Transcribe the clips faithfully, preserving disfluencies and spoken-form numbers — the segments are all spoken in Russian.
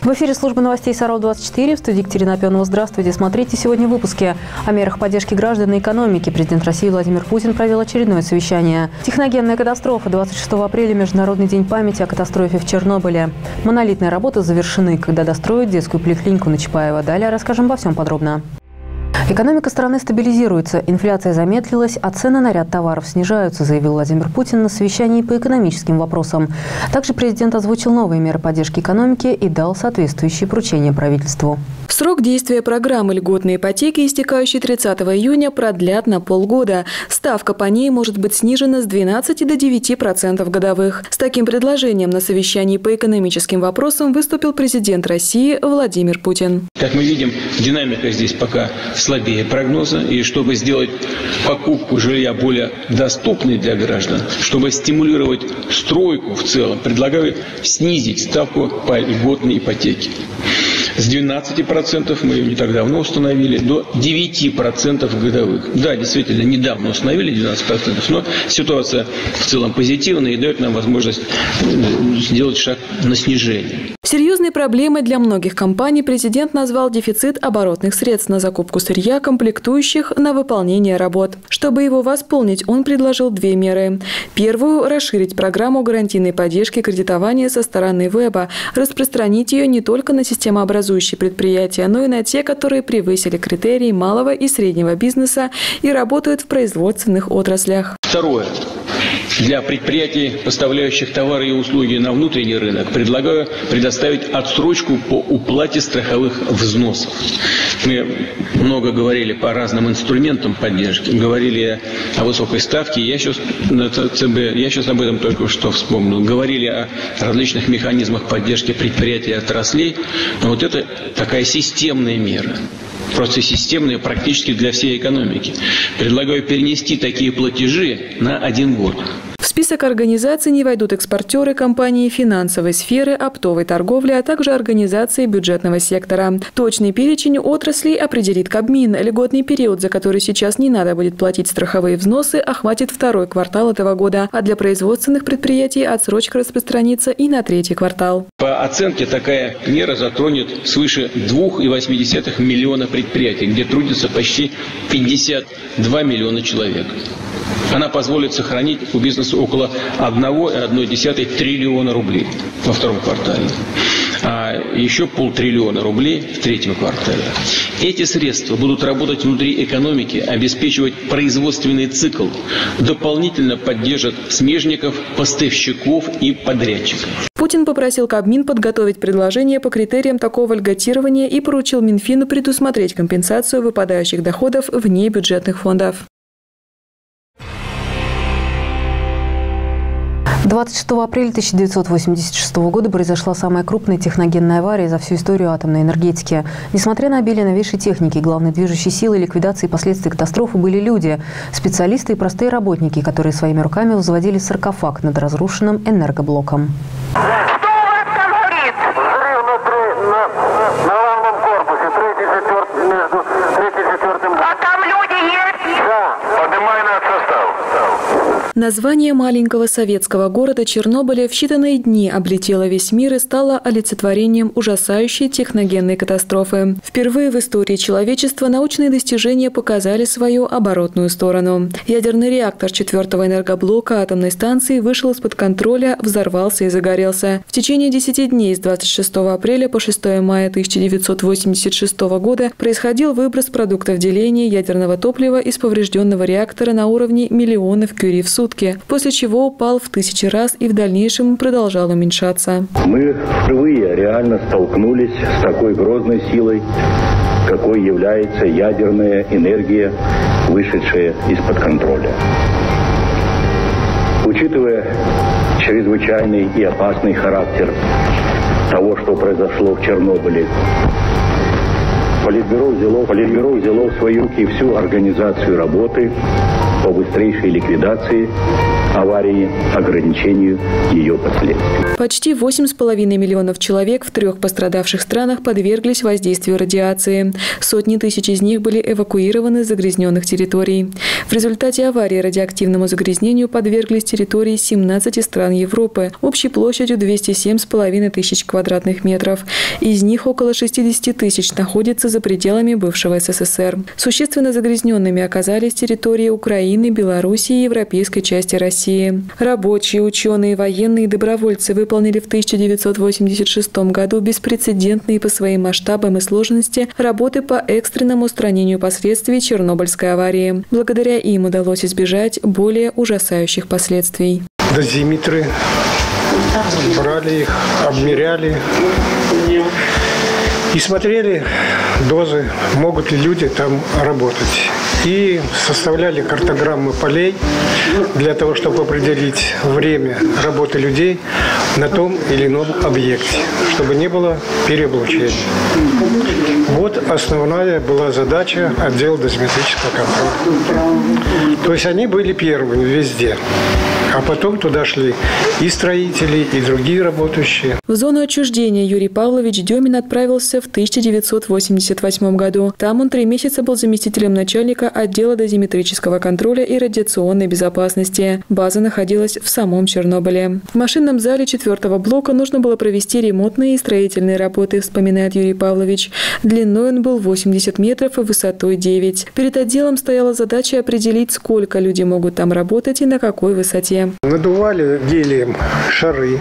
В эфире службы новостей Саров двадцать четыре. В студии Екатерина Опенова. Здравствуйте. Смотрите сегодня в выпуске. О мерах поддержки граждан и экономики. Президент России Владимир Путин провел очередное совещание. Техногенная катастрофа. двадцать шестого апреля – Международный день памяти о катастрофе в Чернобыле. Монолитные работы завершены, когда достроят детскую поликлинику на Чапаева. Далее расскажем обо всем подробно. Экономика страны стабилизируется, инфляция замедлилась, а цены на ряд товаров снижаются, заявил Владимир Путин на совещании по экономическим вопросам. Также президент озвучил новые меры поддержки экономики и дал соответствующие поручения правительству. Срок действия программы льготной ипотеки, истекающей тридцатого июня, продлят на полгода. Ставка по ней может быть снижена с двенадцати до девяти процентов годовых. С таким предложением на совещании по экономическим вопросам выступил президент России Владимир Путин. Как мы видим, динамика здесь пока слабее прогноза. И чтобы сделать покупку жилья более доступной для граждан, чтобы стимулировать стройку в целом, предлагаю снизить ставку по льготной ипотеке. С двенадцати процентов, мы ее не так давно установили, до девяти процентов годовых. Да, действительно, недавно установили двенадцать процентов, но ситуация в целом позитивная и дает нам возможность сделать шаг на снижение. Серьезной проблемой для многих компаний президент назвал дефицит оборотных средств на закупку сырья, комплектующих на выполнение работ. Чтобы его восполнить, он предложил две меры. Первую – расширить программу гарантийной поддержки кредитования со стороны веба, распространить ее не только на системообразующие предприятия, но и на те, которые превысили критерии малого и среднего бизнеса и работают в производственных отраслях. Второе. Для предприятий, поставляющих товары и услуги на внутренний рынок, предлагаю предоставить отсрочку по уплате страховых взносов. Мы много говорили по разным инструментам поддержки, говорили о высокой ставке. Я сейчас, я сейчас об этом только что вспомнил. Говорили о различных механизмах поддержки предприятий и отраслей. Но вот это такая системная мера. Просто системные практически для всей экономики. Предлагаю перенести такие платежи на один год. В список организаций не войдут экспортеры, компании финансовой сферы, оптовой торговли, а также организации бюджетного сектора. Точный перечень отраслей определит Кабмин. Льготный период, за который сейчас не надо будет платить страховые взносы, охватит второй квартал этого года, а для производственных предприятий отсрочка распространится и на третий квартал. По оценке, такая мера затронет свыше двух целых восьми десятых миллиона предприятий, где трудится почти пятьдесят два миллиона человек. Она позволит сохранить у бизнеса около одного целых одной десятой триллиона рублей во втором квартале, а еще полтриллиона рублей в третьем квартале. Эти средства будут работать внутри экономики, обеспечивать производственный цикл, дополнительно поддержат смежников, поставщиков и подрядчиков. Путин попросил Кабмин подготовить предложение по критериям такого льготирования и поручил Минфину предусмотреть компенсацию выпадающих доходов вне бюджетных фондов. двадцать шестого апреля тысяча девятьсот восемьдесят шестого года произошла самая крупная техногенная авария за всю историю атомной энергетики. Несмотря на обилие новейшей техники, главной движущей силой ликвидации последствий катастрофы были люди, специалисты и простые работники, которые своими руками возводили саркофаг над разрушенным энергоблоком. Название маленького советского города Чернобыля в считанные дни облетело весь мир и стало олицетворением ужасающей техногенной катастрофы. Впервые в истории человечества научные достижения показали свою оборотную сторону. Ядерный реактор четвертого энергоблока атомной станции вышел из-под контроля, взорвался и загорелся. В течение десяти дней с двадцать шестого апреля по шестое мая тысяча девятьсот восемьдесят шестого года происходил выброс продуктов деления ядерного топлива из поврежденного реактора на уровне миллионов кюри в сутки, после чего упал в тысячи раз и в дальнейшем продолжал уменьшаться. Мы впервые реально столкнулись с такой грозной силой, какой является ядерная энергия, вышедшая из-под контроля. Учитывая чрезвычайный и опасный характер того, что произошло в Чернобыле, Политбюро взяло, Политбюро взяло в свои руки всю организацию работы о быстрейшей ликвидации аварии, ограничению ее последствий. Почти восемь с половиной миллионов человек в трех пострадавших странах подверглись воздействию радиации. Сотни тысяч из них были эвакуированы с загрязненных территорий. В результате аварии радиоактивному загрязнению подверглись территории семнадцати стран Европы общей площадью двести семь с половиной тысяч квадратных метров. Из них около шестидесяти тысяч находятся за пределами бывшего СССР. Существенно загрязненными оказались территории Украины, Белоруссии и европейской части России. Рабочие, ученые, военные и добровольцы выполнили в тысяча девятьсот восемьдесят шестом году беспрецедентные по своим масштабам и сложности работы по экстренному устранению последствий Чернобыльской аварии. Благодаря им удалось избежать более ужасающих последствий. Дозиметры, брали их, обмеряли и смотрели дозы, могут ли люди там работать. И составляли картограммы полей для того, чтобы определить время работы людей на том или ином объекте, чтобы не было переоблучения. Вот основная была задача отдела дозиметрического контроля. То есть они были первыми везде. А потом туда шли и строители, и другие работающие. В зону отчуждения Юрий Павлович Демин отправился в тысяча девятьсот восемьдесят восьмом году. Там он три месяца был заместителем начальника отдела дозиметрического контроля и радиационной безопасности. База находилась в самом Чернобыле. В машинном зале четвертого блока нужно было провести ремонтные и строительные работы, вспоминает Юрий Павлович. Длиной он был восемьдесят метров и высотой девять. Перед отделом стояла задача определить, сколько люди могут там работать и на какой высоте. Надували гелием шары,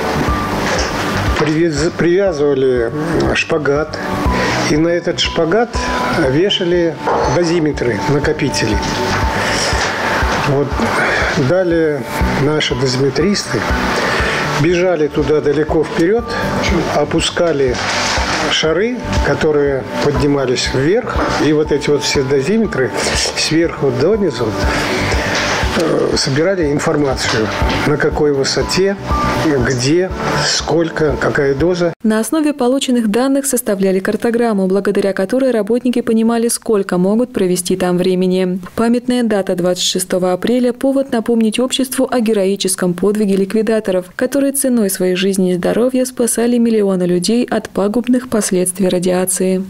привязывали шпагат, и на этот шпагат вешали дозиметры, накопители. Вот. Далее наши дозиметристы бежали туда далеко вперед, опускали шары, которые поднимались вверх, и вот эти вот все дозиметры сверху донизу собирали информацию, на какой высоте, где, сколько, какая доза. На основе полученных данных составляли картограмму, благодаря которой работники понимали, сколько могут провести там времени. Памятная дата двадцать шестого апреля – повод напомнить обществу о героическом подвиге ликвидаторов, которые ценой своей жизни и здоровья спасали миллионы людей от пагубных последствий радиации.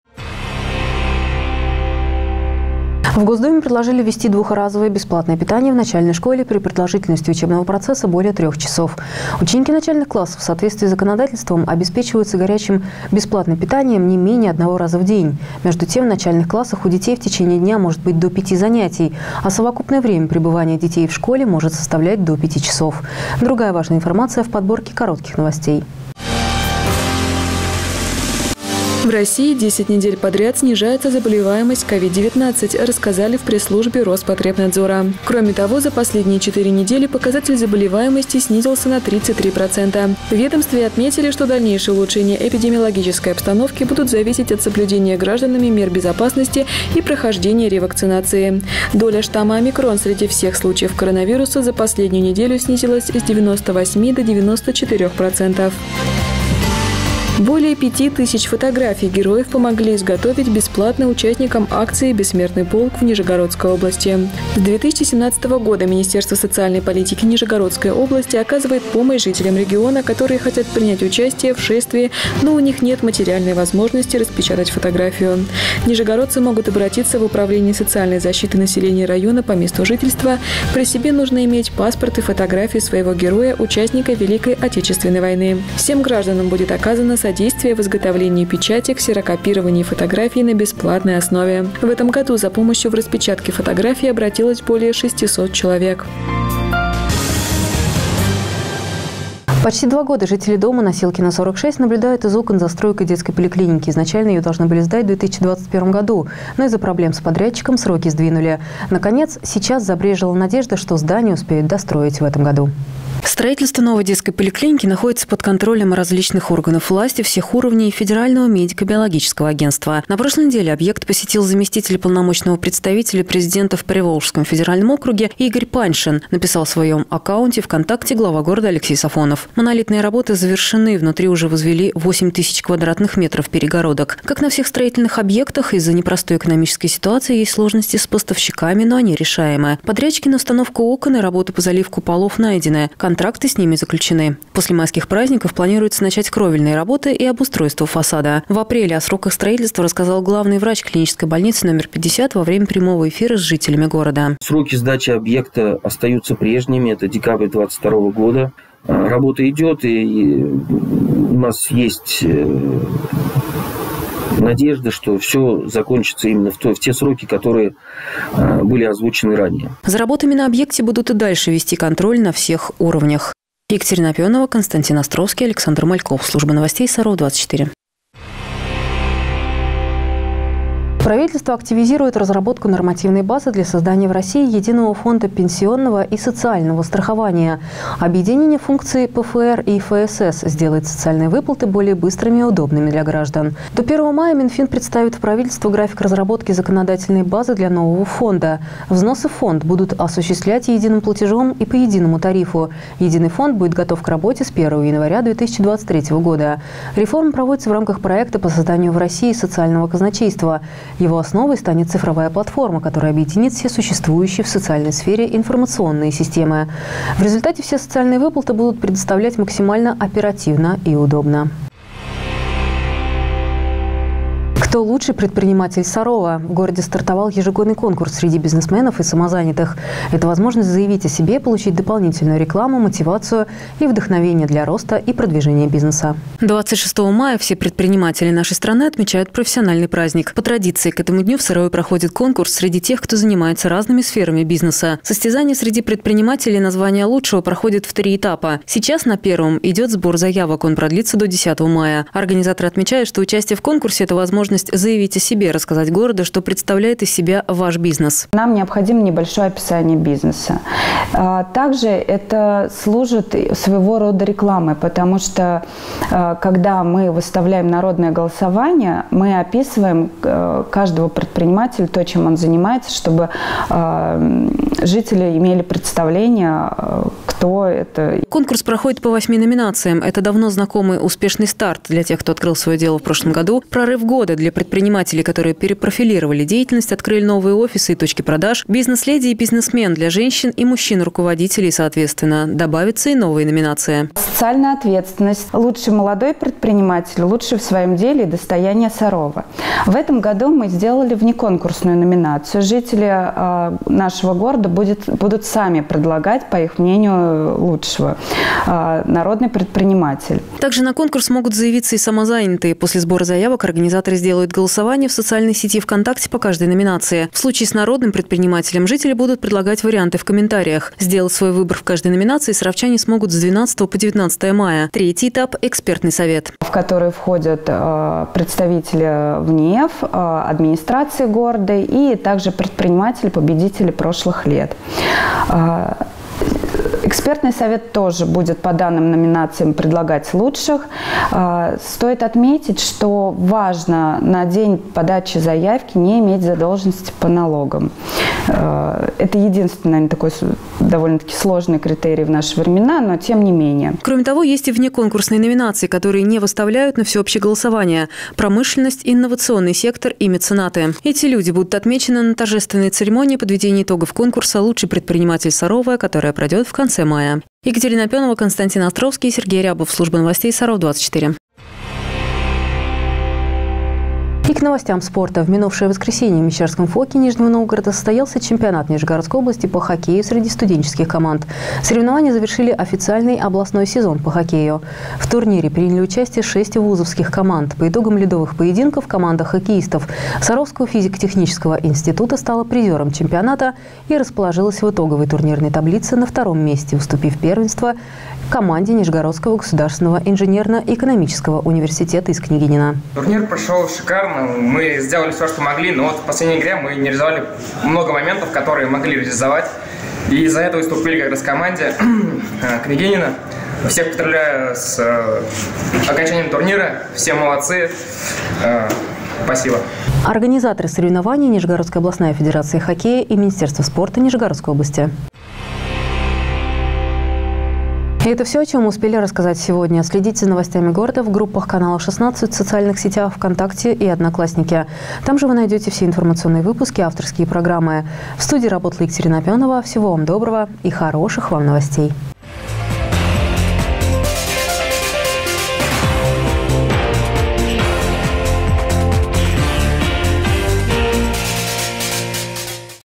В Госдуме предложили ввести двухразовое бесплатное питание в начальной школе при продолжительности учебного процесса более трех часов. Ученики начальных классов в соответствии с законодательством обеспечиваются горячим бесплатным питанием не менее одного раза в день. Между тем, в начальных классах у детей в течение дня может быть до пяти занятий, а совокупное время пребывания детей в школе может составлять до пяти часов. Другая важная информация в подборке коротких новостей. В России десять недель подряд снижается заболеваемость ковид девятнадцать, рассказали в пресс-службе Роспотребнадзора. Кроме того, за последние четыре недели показатель заболеваемости снизился на тридцать три процента. В ведомстве отметили, что дальнейшее улучшение эпидемиологической обстановки будут зависеть от соблюдения гражданами мер безопасности и прохождения ревакцинации. Доля штамма омикрон среди всех случаев коронавируса за последнюю неделю снизилась с девяноста восьми до девяноста четырёх процентов. Более пяти тысяч фотографий героев помогли изготовить бесплатно участникам акции «Бессмертный полк» в Нижегородской области. С две тысячи семнадцатого года Министерство социальной политики Нижегородской области оказывает помощь жителям региона, которые хотят принять участие в шествии, но у них нет материальной возможности распечатать фотографию. Нижегородцы могут обратиться в Управление социальной защиты населения района по месту жительства. При себе нужно иметь паспорт и фотографию своего героя, участника Великой Отечественной войны. Всем гражданам будет оказано содействие в изготовлении печати, ксерокопировании фотографий на бесплатной основе. В этом году за помощью в распечатке фотографий обратилось более шестисот человек. Почти два года жители дома на Силкина сорок шесть наблюдают из окон за стройкой детской поликлиники. Изначально ее должны были сдать в две тысячи двадцать первом году, но из-за проблем с подрядчиком сроки сдвинули. Наконец, сейчас забрежила надежда, что здание успеют достроить в этом году. Строительство новой детской поликлиники находится под контролем различных органов власти всех уровней Федерального медико-биологического агентства. На прошлой неделе объект посетил заместитель полномочного представителя президента в Приволжском федеральном округе Игорь Паньшин. Написал в своем аккаунте ВКонтакте глава города Алексей Сафонов. Монолитные работы завершены. Внутри уже возвели восемь тысяч квадратных метров перегородок. Как на всех строительных объектах, из-за непростой экономической ситуации есть сложности с поставщиками, но они решаемы. Подрядчики на установку окон и работу по заливку полов найдены. Контракты с ними заключены. После майских праздников планируется начать кровельные работы и обустройство фасада. В апреле о сроках строительства рассказал главный врач клинической больницы номер пятьдесят во время прямого эфира с жителями города. Сроки сдачи объекта остаются прежними. Это декабрь две тысячи двадцать второго года. Работа идет, и у нас есть надежда, что все закончится именно в, то, в те сроки, которые э, были озвучены ранее. За работами на объекте будут и дальше вести контроль на всех уровнях. Екатерина Пионова, Константин Островский, Александр Мальков. Служба новостей Саров двадцать четыре. Правительство активизирует разработку нормативной базы для создания в России единого фонда пенсионного и социального страхования. Объединение функций ПФР и ФСС сделает социальные выплаты более быстрыми и удобными для граждан. До первого мая Минфин представит в правительство график разработки законодательной базы для нового фонда. Взносы в фонд будут осуществлять единым платежом и по единому тарифу. Единый фонд будет готов к работе с первого января две тысячи двадцать третьего года. Реформа проводится в рамках проекта по созданию в России социального казначейства. Его основой станет цифровая платформа, которая объединит все существующие в социальной сфере информационные системы. В результате все социальные выплаты будут предоставлять максимально оперативно и удобно. Кто лучший предприниматель Сарова? В городе стартовал ежегодный конкурс среди бизнесменов и самозанятых. Это возможность заявить о себе, получить дополнительную рекламу, мотивацию и вдохновение для роста и продвижения бизнеса. двадцать шестого мая все предприниматели нашей страны отмечают профессиональный праздник. По традиции, к этому дню в Сарове проходит конкурс среди тех, кто занимается разными сферами бизнеса. Состязание среди предпринимателей на звание лучшего проходит в три этапа. Сейчас на первом идет сбор заявок. Он продлится до десятого мая. Организаторы отмечают, что участие в конкурсе – это возможность заявить о себе, рассказать городу, что представляет из себя ваш бизнес. Нам необходимо небольшое описание бизнеса. Также это служит своего рода рекламой, потому что когда мы выставляем народное голосование, мы описываем каждого предпринимателя, то, чем он занимается, чтобы жители имели представление, кто это. Конкурс проходит по восьми номинациям. Это давно знакомый успешный старт для тех, кто открыл свое дело в прошлом году, прорыв года для предпринимателей, которые перепрофилировали деятельность, открыли новые офисы и точки продаж, бизнес-леди и бизнесмен для женщин и мужчин-руководителей, соответственно. Добавится и новые номинации. Социальная ответственность. Лучший молодой предприниматель, лучший в своем деле и достояние Сарова. В этом году мы сделали внеконкурсную номинацию. Жители э, нашего города будет, будут сами предлагать, по их мнению, лучшего. Э, народный предприниматель. Также на конкурс могут заявиться и самозанятые. После сбора заявок организаторы сделают голосование в социальной сети ВКонтакте по каждой номинации. В случае с народным предпринимателем жители будут предлагать варианты в комментариях. Сделать свой выбор в каждой номинации саровчане смогут с двенадцатого по девятнадцатое мая. Третий этап – экспертный совет, в который входят э, представители ВНИЭФ, э, администрации города и также предприниматели, победители прошлых лет. Э, Экспертный совет тоже будет по данным номинациям предлагать лучших. Стоит отметить, что важно на день подачи заявки не иметь задолженности по налогам. Это единственный, наверное, такой довольно-таки сложный критерий в наши времена, но тем не менее. Кроме того, есть и внеконкурсные номинации, которые не выставляют на всеобщее голосование. Промышленность, инновационный сектор и меценаты. Эти люди будут отмечены на торжественной церемонии подведения итогов конкурса «Лучший предприниматель Сарова», которая пройдет в конце мая. Екатерина Пионова, Константин Островский, Сергей Рябов. Служба новостей Саров двадцать четыре. И к новостям спорта. В минувшее воскресенье в Мещерском ФОКе Нижнего Новгорода состоялся чемпионат Нижегородской области по хоккею среди студенческих команд. Соревнования завершили официальный областной сезон по хоккею. В турнире приняли участие шесть вузовских команд. По итогам ледовых поединков команда хоккеистов Саровского физико-технического института стала призером чемпионата и расположилась в итоговой турнирной таблице на втором месте, уступив первенство команде Нижегородского государственного инженерно-экономического университета из Княгинина. Турнир прошел шикарно. Мы сделали все, что могли, но вот в последней игре мы не реализовали много моментов, которые могли реализовать. И за это выступили как раз команде Княгинина. Всех поздравляю с окончанием турнира. Все молодцы. Спасибо. Организаторы соревнований — Нижегородская областная федерация хоккея и Министерство спорта Нижегородской области. И это все, о чем мы успели рассказать сегодня. Следите за новостями города в группах канала шестнадцать, в социальных сетях ВКонтакте и Одноклассники. Там же вы найдете все информационные выпуски, авторские программы. В студии работала Екатерина Пионова. Всего вам доброго и хороших вам новостей.